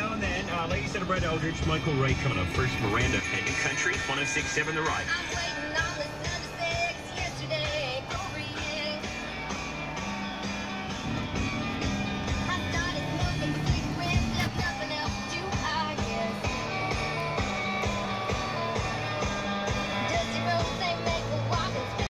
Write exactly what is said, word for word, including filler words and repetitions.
now and then. Uh, Lady Center, Brett Eldridge, Michael Ray coming up first. Miranda and Country, one oh six point seven The Ride.